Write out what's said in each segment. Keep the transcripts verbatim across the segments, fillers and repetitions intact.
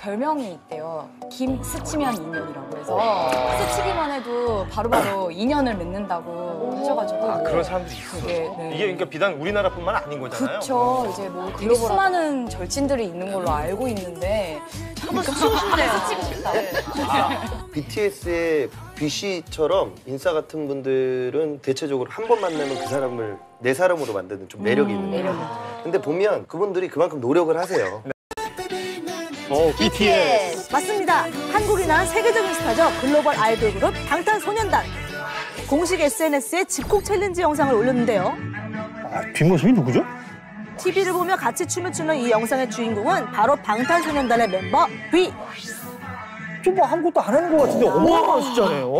별명이 있대요. 김 스치면 인연이라고 해서 스치기만 해도 바로바로 인연을 맺는다고 하셔가지고. 아, 그런 사람들이 있어요. 되게, 네. 이게 그러니까 비단 우리나라뿐만 아닌 거잖아요. 그렇죠. 이제 뭐 되게 수많은 절친들이 있는 걸로 알고 있는데 한번 스치고 싶네요. 스치고 싶다. 아, 비티에스의 뷔시처럼 인싸 같은 분들은 대체적으로 한 번 만나면 그 사람을 내 사람으로 만드는 좀 매력이 있는 거예요. 음, 근데 보면 그분들이 그만큼 노력을 하세요. 어, 비티에스. 맞습니다. 한국이나 세계적인 스타죠. 글로벌 아이돌 그룹 방탄소년단. 공식 에스엔에스에 집콕 챌린지 영상을 올렸는데요. 아, 뒷모습이 누구죠? 티비를 보며 같이 춤을 추는 이 영상의 주인공은 바로 방탄소년단의 멤버 V. 좀 뭐 아무것도 안 하는 것 같은데 어마어마한 숫자네요.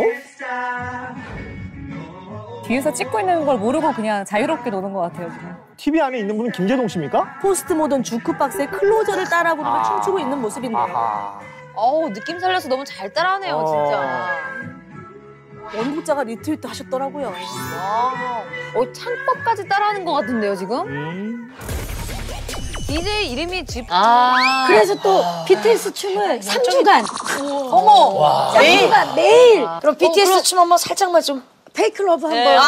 뒤에서 찍고 있는 걸 모르고 그냥 자유롭게 노는 것 같아요, 지금. 티비 안에 있는 분은 김재동 씨입니까? 포스트 모던 주크박스의 클로저를 따라 부르며 아. 춤추고 있는 모습인데요. 아하. 어우, 느낌 살려서 너무 잘 따라하네요, 어. 진짜. 연구자가 리트윗도 하셨더라고요. 와, 어, 창법까지 따라하는 것 같은데요, 지금? 음. 디제이 이름이 집. 아. 그래서 또 비티에스 춤을 삼 주간. 어머! 삼 주간 매일. 그럼 비티에스 춤 한번 살짝만 좀 페이크 러브 한번. 네. 아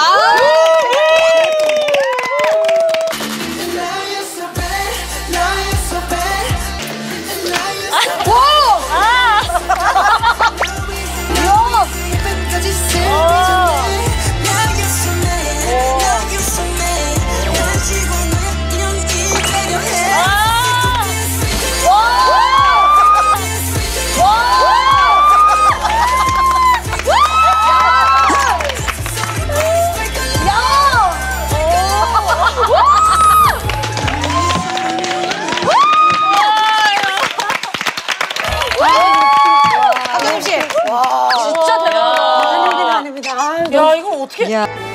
진짜 대단하다. 아닙니다, 아닙니다. 야, 이거 어떻게? 야.